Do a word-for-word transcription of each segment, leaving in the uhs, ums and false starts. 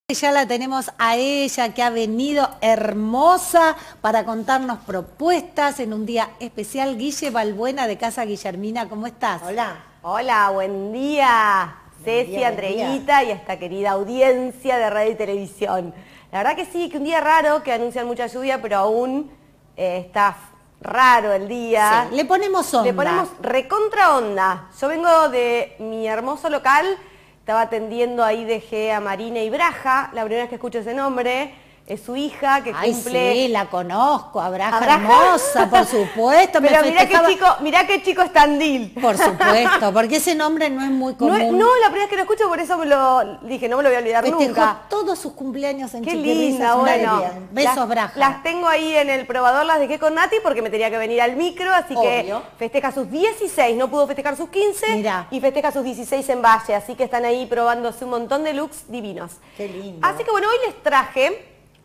Ya la tenemos a ella, que ha venido hermosa para contarnos propuestas en un día especial. Guille Balbuena, de Casa Guillermina, ¿cómo estás? Hola. Hola, buen día. Buen Ceci, día, Andreita y a esta querida audiencia de radio y televisión. La verdad que sí, que un día raro, que anuncian mucha lluvia, pero aún eh, está raro el día. Sí, le ponemos onda. Le ponemos recontra onda. Yo vengo de mi hermoso local. Estaba atendiendo ahí, dejé a Marina y Braja, la primera vez que escucho ese nombre, es su hija que Ay, cumple... sí, la conozco, a Braja, ¿A Braja? Hermosa, por supuesto. Pero me mirá festejaba... qué chico, mirá qué chico es Tandil. Por supuesto, porque ese nombre no es muy común. No, no, la primera vez que lo escucho, por eso me lo dije, no me lo voy a olvidar Festejó nunca. todos sus cumpleaños en Qué Chiquirrizas, linda, bueno. bien. Besos, las, Braja. Las tengo ahí en el probador, las dejé con Nati porque me tenía que venir al micro, así Obvio. que festeja sus dieciséis, no pudo festejar sus quince. Mirá. Y festeja sus dieciséis en Valle, así que están ahí probándose un montón de looks divinos. Qué lindo. Así que bueno, hoy les traje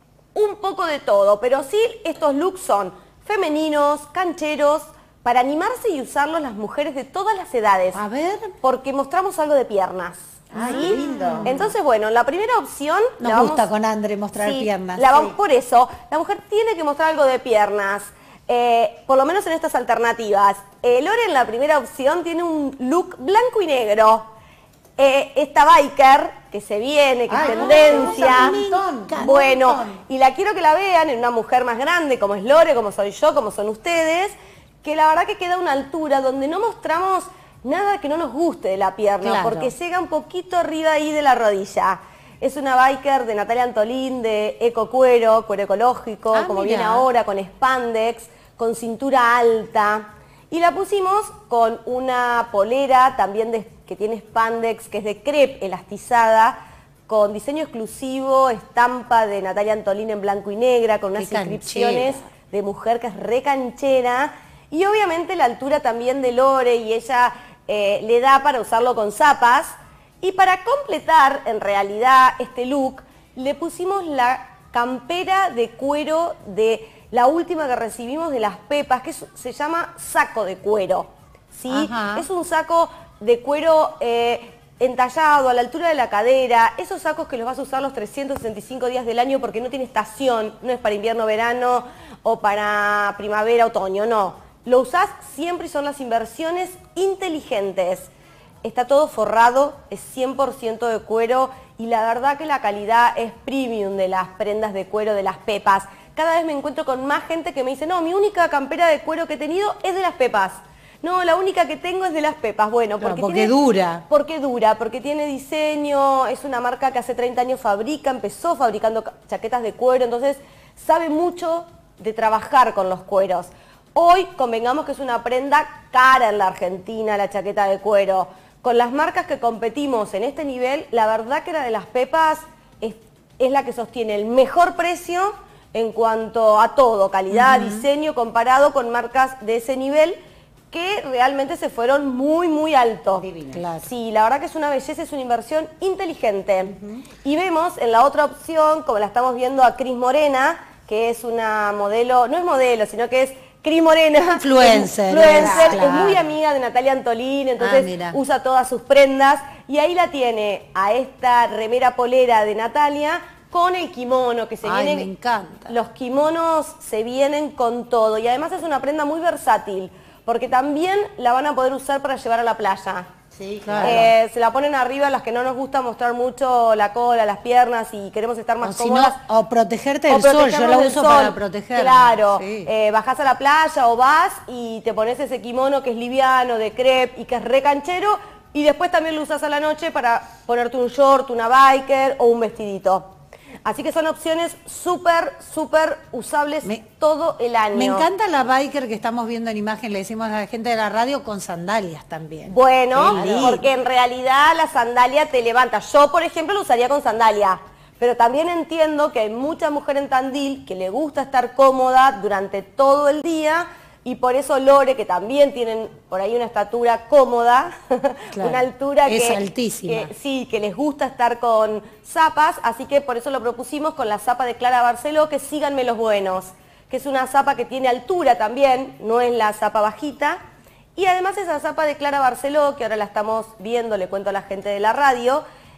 un poco de todo, pero sí estos looks son femeninos, cancheros, para animarse y usarlos las mujeres de todas las edades. A ver. Porque mostramos algo de piernas. Ay, ¿sí? qué lindo. Entonces, bueno, la primera opción... Nos la gusta vamos, con Andre mostrar sí, piernas. La vamos, Sí. Por eso, la mujer tiene que mostrar algo de piernas. Eh, por lo menos en estas alternativas. Eh, Lore en la primera opción tiene un look blanco y negro. Eh, esta biker que se viene, que Ay, es tendencia. me encanta, Bueno, un montón. y la quiero que la vean en una mujer más grande, como es Lore, como soy yo, como son ustedes, que la verdad que queda a una altura donde no mostramos nada que no nos guste de la pierna, Claro. porque llega un poquito arriba ahí de la rodilla. Es una biker de Natalia Antolín, de eco cuero, cuero ecológico, Ah, como mirá. viene ahora, con spandex, con cintura alta. Y la pusimos con una polera también de, que tiene spandex, que es de crepe elastizada, con diseño exclusivo, estampa de Natalia Antolín en blanco y negra, con unas Qué inscripciones canchera. de mujer que es re canchera. Y obviamente la altura también de Lore, y ella eh, le da para usarlo con zapas. Y para completar en realidad este look, le pusimos la campera de cuero de la última que recibimos de las Pepas, que es, se llama saco de cuero. ¿sí? Es un saco de cuero eh, entallado a la altura de la cadera, esos sacos que los vas a usar los trescientos sesenta y cinco días del año porque no tiene estación, no es para invierno, verano o para primavera, otoño, no. Lo usás siempre y son las inversiones inteligentes. Está todo forrado, es cien por ciento de cuero y la verdad que la calidad es premium de las prendas de cuero de las Pepas. Cada vez me encuentro con más gente que me dice, no, mi única campera de cuero que he tenido es de las Pepas. No, la única que tengo es de las Pepas. Bueno, porque, Claro, porque tiene, dura. Porque dura, porque tiene diseño, es una marca que hace treinta años fabrica, empezó fabricando chaquetas de cuero, entonces sabe mucho de trabajar con los cueros. Hoy convengamos que es una prenda cara en la Argentina, la chaqueta de cuero. Con las marcas que competimos en este nivel, la verdad que la de las Pepas es, es la que sostiene el mejor precio en cuanto a todo, calidad, uh-huh. diseño, comparado con marcas de ese nivel que realmente se fueron muy, muy alto. Claro. Sí, la verdad que es una belleza, es una inversión inteligente. Uh-huh. Y vemos en la otra opción, como la estamos viendo a Cris Morena, que es una modelo, no es modelo, sino que es Cris Morena. Influencer. Influencer, Claro. es muy amiga de Natalia Antolín, entonces ah, usa todas sus prendas. Y ahí la tiene a esta remera polera de Natalia, con el kimono, que se Ay, vienen... me encanta. Los kimonos se vienen con todo y además es una prenda muy versátil, porque también la van a poder usar para llevar a la playa. Sí, claro. Eh, se la ponen arriba las que no nos gusta mostrar mucho la cola, las piernas y queremos estar más o cómodas. Si no, o protegerte del o sol, yo la del uso sol. para protegerme. Claro, sí. eh, bajás a la playa o vas y te pones ese kimono que es liviano, de crepe y que es re canchero, y después también lo usas a la noche para ponerte un short, una biker o un vestidito. Así que son opciones súper, súper usables me, todo el año. Me encanta la biker que estamos viendo en imagen, le decimos a la gente de la radio, con sandalias también. Bueno, porque en realidad la sandalia te levanta. Yo, por ejemplo, lo usaría con sandalia. Pero también entiendo que hay mucha mujer en Tandil que le gusta estar cómoda durante todo el día. Y por eso Lore, que también tienen por ahí una estatura cómoda, claro, una altura es que... altísima. Que, sí, que les gusta estar con zapas, así que por eso lo propusimos con la zapa de Clara Barceló, que síganme los buenos, que es una zapa que tiene altura también, no es la zapa bajita. Y además esa zapa de Clara Barceló, que ahora la estamos viendo, le cuento a la gente de la radio,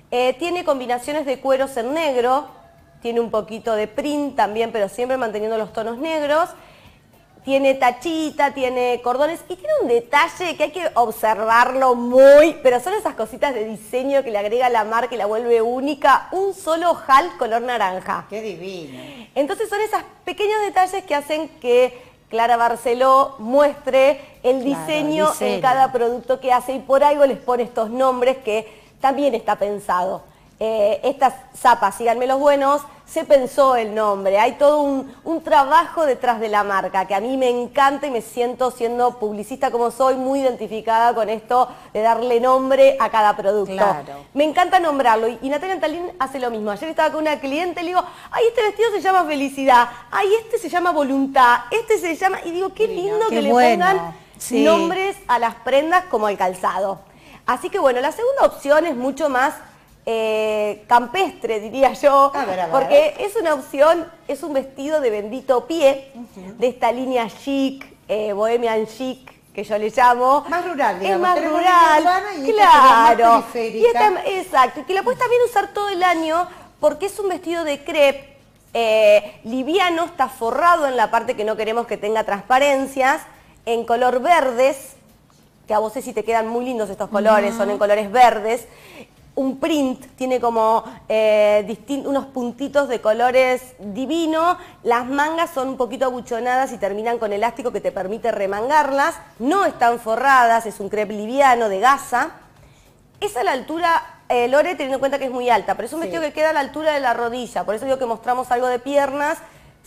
Eh, tiene combinaciones de cueros en negro, tiene un poquito de print también, pero siempre manteniendo los tonos negros. Tiene tachita, tiene cordones y tiene un detalle que hay que observarlo muy, pero son esas cositas de diseño que le agrega la marca y la vuelve única, un solo ojal color naranja. ¡Qué divino! Entonces son esos pequeños detalles que hacen que Clara Barceló muestre el diseño, claro, diseño en cada producto que hace y por algo les pone estos nombres que también está pensado. Eh, estas zapas, síganme los buenos, se pensó el nombre, hay todo un, un trabajo detrás de la marca que a mí me encanta y me siento, siendo publicista como soy, muy identificada con esto de darle nombre a cada producto. Claro. Me encanta nombrarlo y, y Natalia Antalín hace lo mismo. Ayer estaba con una cliente y le digo, ay, este vestido se llama Felicidad, ay, este se llama Voluntad, este se llama... Y digo, qué lindo Qué que le bueno. pongan Sí. nombres a las prendas como al calzado. Así que bueno, la segunda opción es mucho más... Eh, campestre, diría yo, A ver, a ver. porque es una opción, es un vestido de bendito pie, uh-huh. de esta línea chic, eh, bohemian chic, que yo le llamo. Más rural, digamos. Es más Tenemos rural, línea urbana y claro. esta sería más Y esta, periférica. exacto, y que la puedes también usar todo el año, porque es un vestido de crepe, eh, liviano, está forrado en la parte que no queremos que tenga transparencias, en color verdes, que a vos sé si te quedan muy lindos estos colores, uh-huh. son en colores verdes. Un print, tiene como eh, unos puntitos de colores divinos, las mangas son un poquito abuchonadas y terminan con elástico que te permite remangarlas, no están forradas, es un crepe liviano de gasa. Es a la altura, eh, Lore, teniendo en cuenta que es muy alta, pero es un sí. vestido que queda a la altura de la rodilla, por eso digo que mostramos algo de piernas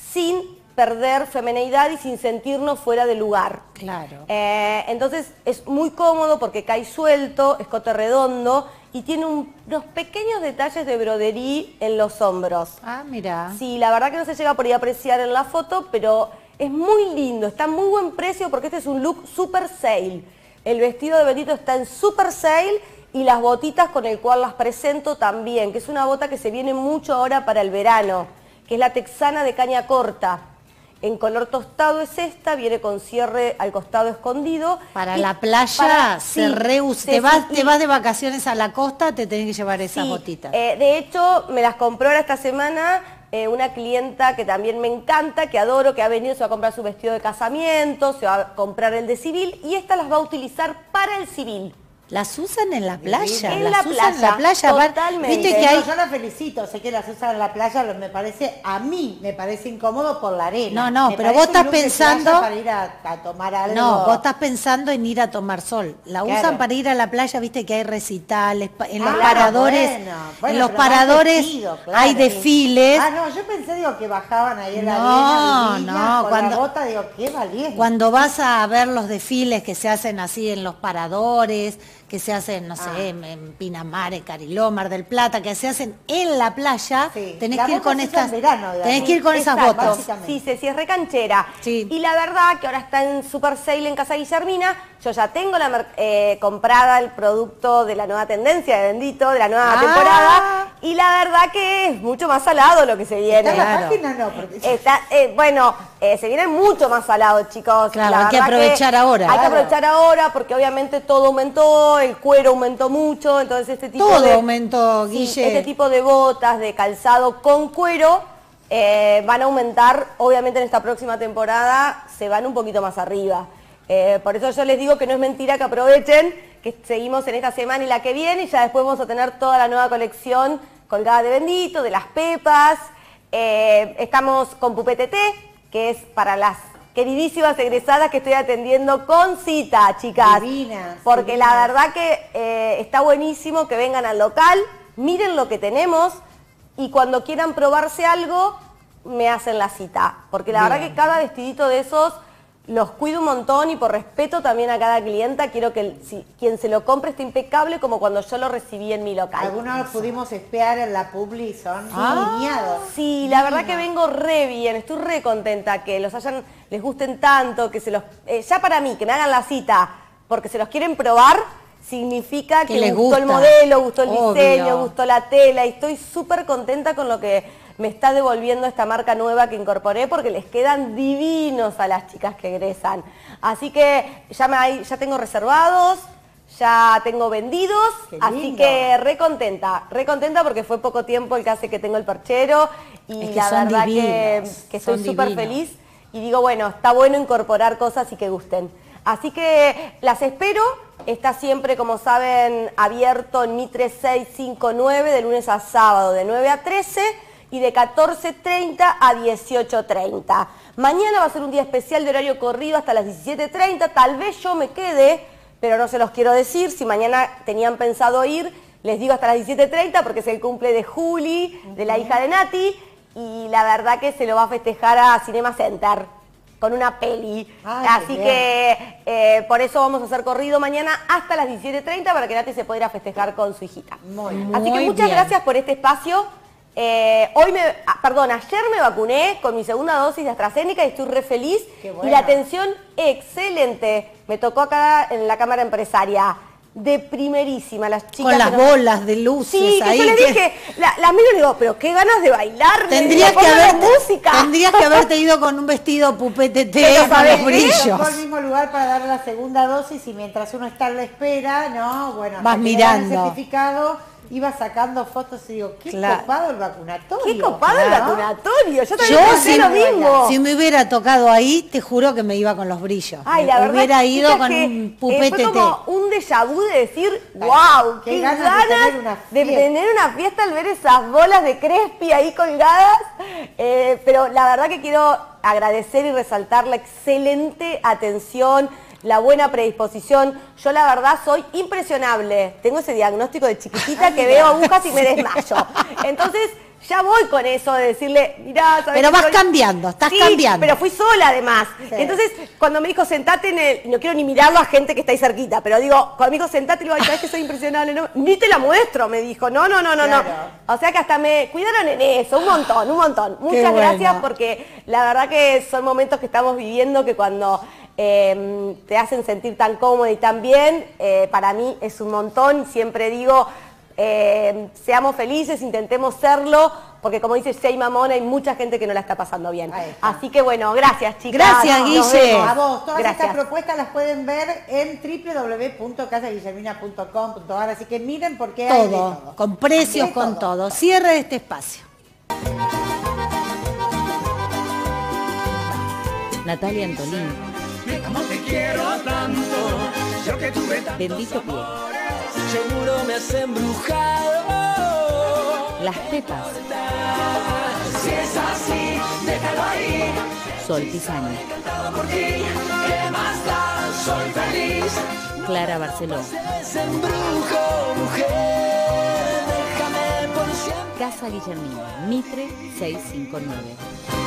sin perder femineidad y sin sentirnos fuera de lugar. Claro. Eh, entonces es muy cómodo porque cae suelto, escote redondo y tiene un, unos pequeños detalles de broderí en los hombros. Ah, mira. Sí, la verdad que no se llega por ahí a apreciar en la foto, pero es muy lindo, está a muy buen precio porque este es un look super sale. El vestido de Bendito está en super sale y las botitas con el cual las presento también, que es una bota que se viene mucho ahora para el verano, que es la texana de caña corta. En color tostado es esta, viene con cierre al costado escondido. Para y la playa para, se sí, reusa. sí, Te, vas, sí, te vas de vacaciones a la costa, te tenés que llevar esas sí, botitas. Eh, de hecho, me las compró ahora esta semana eh, una clienta que también me encanta, que adoro, que ha venido, se va a comprar su vestido de casamiento, se va a comprar el de civil y esta las va a utilizar para el civil. Las usan en la playa, En las la usan en la playa, playa. totalmente. Viste que No, hay... yo la felicito, sé que las usan en la playa, pero me parece, a mí me parece incómodo por la arena. No, no, Me pero parece vos estás un look de pensando- playa para ir a, a tomar algo. No, vos estás pensando en ir a tomar sol. La Claro. usan para ir a la playa, viste que hay recitales, pa- en los Ah, paradores, bueno, bueno, en los pero más paradores vestido, claro. hay desfiles. Ah, no, yo pensé, digo, que bajaban ahí en la No, arena, divinas, no, con cuando- la bota, digo, qué valiente. Cuando vas a ver los desfiles que se hacen así en los paradores, que se hacen, no sé, Ah. en, en Pinamar, en Cariló, Mar del Plata, que se hacen en la playa, Sí, tenés la que ir bota con se usa estas, en verano, digamos. tenés que ir con esas Exacto. botas. básicamente. Sí, Ceci, es recanchera. Sí. Y la verdad que ahora está en Super Sale en Casa Guillermina. Yo ya tengo la mer- eh, comprada el producto de la nueva tendencia de Bendito, de la nueva Ah. temporada. Y la verdad que es mucho más salado lo que se viene. ¿Está en la Claro. página? No, porque... Está, eh, bueno, eh, se viene mucho más salado, chicos. Claro, La hay que verdad aprovechar ahora. Hay que Claro. aprovechar ahora porque obviamente todo aumentó, el cuero aumentó mucho, entonces este tipo Todo de... aumentó, Sí, Guille. este tipo de botas, de calzado con cuero, eh, van a aumentar, obviamente en esta próxima temporada se van un poquito más arriba. Eh, por eso yo les digo que no es mentira que aprovechen, que seguimos en esta semana y la que viene, y ya después vamos a tener toda la nueva colección colgada de Bendito, de las pepas. Eh, estamos con Pupete T, que es para las queridísimas egresadas que estoy atendiendo con cita, chicas. Divinas, Porque divinas. la verdad que eh, está buenísimo que vengan al local, miren lo que tenemos y cuando quieran probarse algo, me hacen la cita. Porque la Bien. verdad que cada vestidito de esos los cuido un montón y por respeto también a cada clienta, quiero que el- si, quien se lo compre esté impecable como cuando yo lo recibí en mi local. Algunos pudimos espiar en la publi, son Ah. lineados. Sí, la verdad que vengo re bien, estoy re contenta que los hayan, les gusten tanto, que se los, eh, ya para mí, que me hagan la cita, porque se los quieren probar, significa Que que, les gustó el gusta. modelo, gustó el Obvio. diseño, gustó la tela, y estoy súper contenta con lo que me está devolviendo esta marca nueva que incorporé, porque les quedan divinos a las chicas que egresan. Así que ya, me hay- ya tengo reservados, ya tengo vendidos, Qué así lindo. que re contenta, re contenta porque fue poco tiempo el que hace que tengo el perchero y Es que la son verdad que, divinos, que estoy son súper divinos. feliz y digo, bueno, está bueno incorporar cosas y que gusten. Así que las espero, está siempre, como saben, abierto en Mitre seis cinco nueve de lunes a sábado de nueve a trece y de catorce treinta a dieciocho treinta. Mañana va a ser un día especial de horario corrido hasta las diecisiete treinta, tal vez yo me quede, pero no se los quiero decir. Si mañana tenían pensado ir, les digo hasta las diecisiete treinta porque es el cumple de Juli, de la hija de Nati, y la verdad que se lo va a festejar a Cinema Center con una peli. Ay, Así qué que eh, por eso vamos a hacer corrido mañana hasta las diecisiete treinta para que Nati se pueda ir a festejar con su hijita. Muy bien. Así que Muy muchas bien. gracias por este espacio. Eh, hoy me, ah, perdón, ayer me vacuné con mi segunda dosis de AstraZeneca y estoy re feliz. Qué bueno. Y la atención excelente. Me tocó acá en la Cámara Empresaria. De primerísima, las chicas. Con las que nos- bolas de luces Sí, que ahí. yo le que- dije, la, la miro y le digo, pero qué ganas de bailar. me Tendrías digo, que, pongan haberte, música. tendrías que haberte ido con un vestido pupete té Pero con ¿sabés los qué? brillos. Tocó el mismo lugar para dar la segunda dosis y mientras uno está en la espera, ¿no? Bueno, hasta Vas que le dan mirando. el certificado, iba sacando fotos y digo, qué Claro. copado el vacunatorio. Qué copado el Claro. vacunatorio. Yo también Yo pensé si, lo mismo. si me hubiera tocado ahí, te juro que me iba con los brillos. Ay, Me la verdad, hubiera ido chicas, con que, un eh, pupete fue té. como un déjà vu de decir, Ay, wow, qué qué, ganas ganas, de tener una de fiesta". tener una fiesta al ver esas bolas de Crespi ahí colgadas. Eh, pero la verdad que quiero agradecer y resaltar la excelente atención, la buena predisposición. Yo la verdad soy impresionable. Tengo ese diagnóstico de chiquitita que veo agujas y me desmayo. Entonces ya voy con eso de decirle, mirá, ¿sabés Pero que vas soy-?" cambiando, estás Sí, cambiando. pero fui sola además. Sí. Entonces, cuando me dijo sentate en el, y no quiero ni mirarlo a gente que está ahí cerquita, pero digo, cuando me dijo sentate, le digo, ay, ¿sabes que soy impresionable? No, ni te la muestro, me dijo. No, no, no, no, Claro. no. O sea que hasta me cuidaron en eso, un montón, un montón. Muchas bueno. gracias porque la verdad que son momentos que estamos viviendo que cuando eh, te hacen sentir tan cómodo y tan bien, eh, para mí es un montón. Siempre digo, eh, seamos felices, intentemos serlo, porque como dice Jay Mamón, hay mucha gente que no la está pasando bien. Ahí está. Así que bueno, gracias chicas. Gracias, Nos Guille. vemos. A vos, todas Gracias. estas propuestas las pueden ver en w w w punto casa guillermina punto com punto a r, así que miren porque hay de Todo, todo. con precios, De con todo. Cierre de este espacio. Natalia Antolín. Como te quiero tanto, yo que tuve tantos Bendito pie. seguro me has embrujado. Las Pepas. Si es así, déjalo ahí. Sol Pisani. Encantado por ti, ¿qué más da? Soy feliz. Clara Barceló. Desembrujo, mujer, déjame por siempre. Casa Guillermina. Mitre seiscientos cincuenta y nueve.